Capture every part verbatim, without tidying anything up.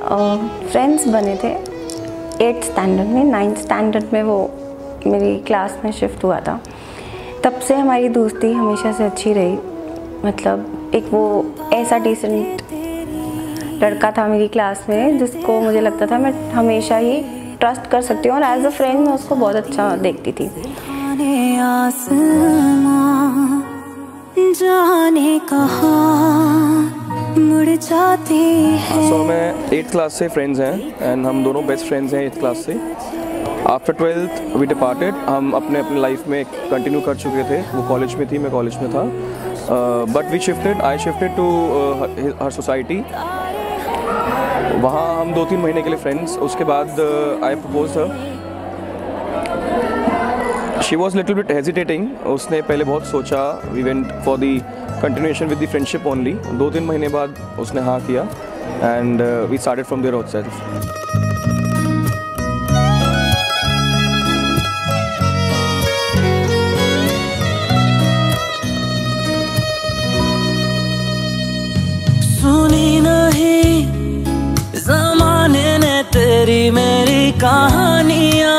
Friends बने थे eighth standard में। नाइन्थ स्टैंडर्ड में वो मेरी क्लास में शिफ्ट हुआ था। तब से हमारी दोस्ती हमेशा से अच्छी रही। मतलब एक वो ऐसा डिसेंट लड़का था मेरी क्लास में जिसको मुझे लगता था मैं हमेशा ही ट्रस्ट कर सकती हूँ, और एज अ फ्रेंड मैं उसको बहुत अच्छा देखती थी। जाने कहाँ मुड़ जाती है। सो मैं एट्थ क्लास से फ्रेंड्स हैं एंड हम दोनों बेस्ट फ्रेंड्स हैं एट्थ क्लास से। आफ्टर ट्वेल्थ वी डिपार्टेड, हम अपने अपने लाइफ में कंटिन्यू कर चुके थे। वो कॉलेज में थी, मैं कॉलेज में था, but we shifted I shifted to her society. वहाँ हम दो तीन महीने के लिए फ्रेंड्स। उसके बाद I propose her. She was little bit hesitating. उसने पहले बहुत सोचा। We went for the continuation with the friendship only. दो तीन महीने बाद उसने हाँ किया and we started from there ourself. सुनी नहीं ज़माने ने तेरी मेरी कहानियाँ,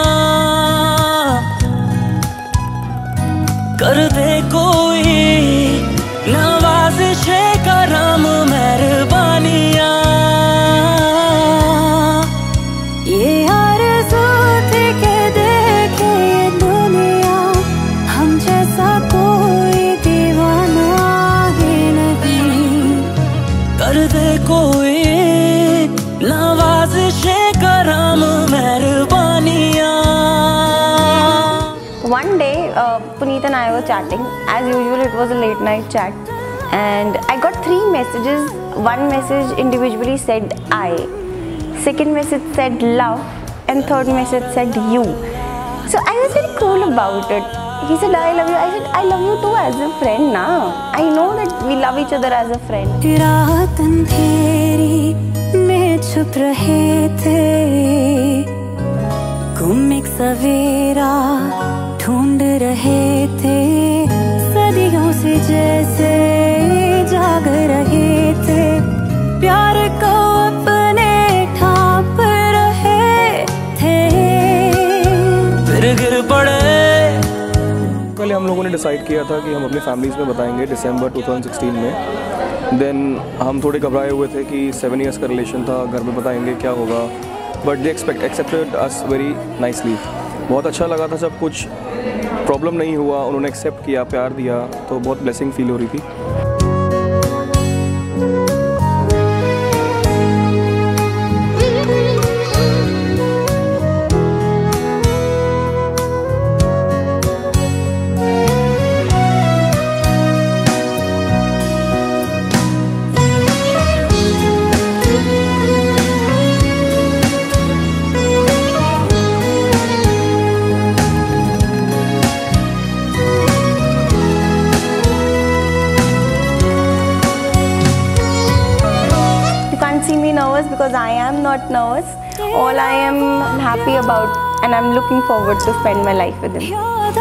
कर दे कोई नवाज़िशे करम मेहरबानियाँ। ये आरज़ू थी के देखे ये दुनिया, हम जैसा कोई दीवाना ही नहीं। कर दे कोई नवाज़िशे करम मेहरबानियाँ। One day, uh, Puneet and I were chatting. As usual, it was a late night chat, and I got three messages. One message individually said I, second message said love, and third message said you. So I was very cool about it. He said I love you. I said I love you too as a friend now. I know that we love each other as a friend. रात अंधेरी में छुप रहे थे, गुम एक सवेरा ढूंढ रहे थे, सदियों से जैसे जाग रहे थे, प्यार को अपने ठाप रहे थे, फिर गिर पड़े। पहले हम लोगों ने डिसाइड किया था कि हम अपनी फैमिलीज़ में बताएंगे दिसंबर टू थाउज़ेंड सिक्सटीन में। देन हम थोड़े घबराए हुए थे कि सेवन इयर्स का रिलेशन था, घर में बताएंगे क्या होगा, but they expect accepted us very nicely. बहुत अच्छा लगा था, जब कुछ प्रॉब्लम नहीं हुआ उन्होंने एक्सेप्ट किया, प्यार दिया, तो बहुत ब्लेसिंग फील हो रही थी। See me nervous because I am not nervous. All I am happy about, and I'm looking forward to spend my life with him.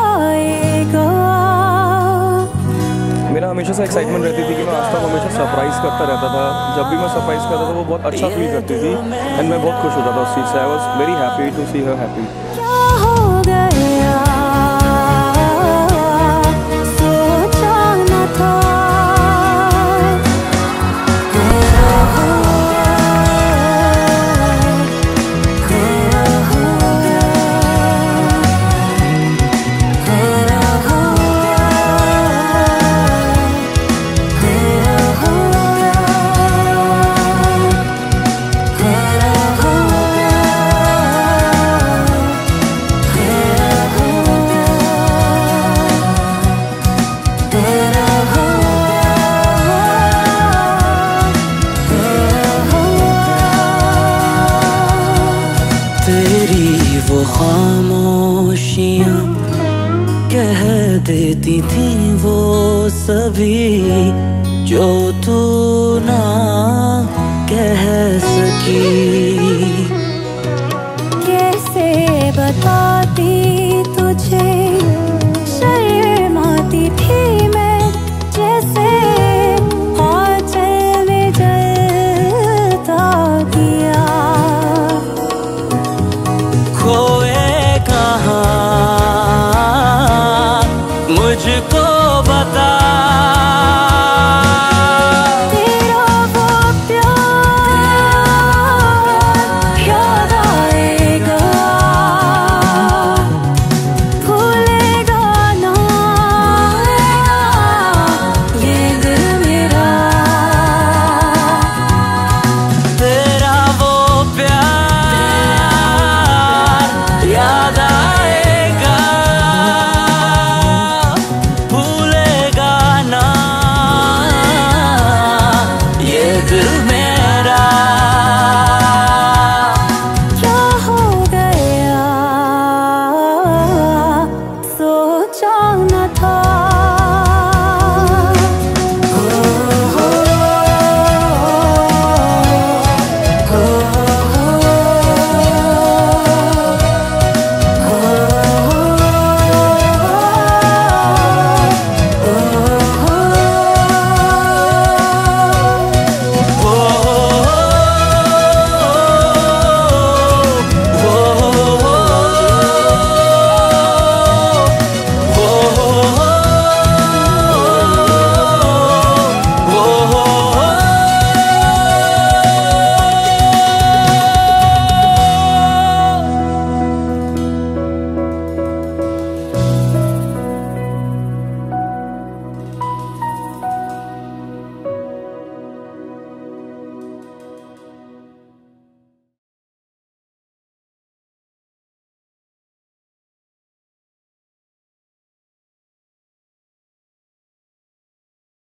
मेरा हमेशा से एक्साइटमेंट रहती थी कि मैं आज तक हमेशा सरप्राइज़ करता रहता था। जब भी मैं सरप्राइज़ करता था वो बहुत अच्छा फील करती थी एंड मैं बहुत खुश होता था उस चीज़ से। I was very happy to see her happy. तेरी वो खामोशियाँ कह देती थी वो सभी जो तू ना कह सकी। कैसे बताती तुझे शर्माती थी मैं, जैसे आंचल में जलता किया। मुझको बता, तेरा वो प्यार याद आएगा, भूलेगा ना ये दिल मेरा, तेरा वो प्यार याद आएगा, भूलेगा ना ये दिल मेरा। क्या हो गया सोचा ना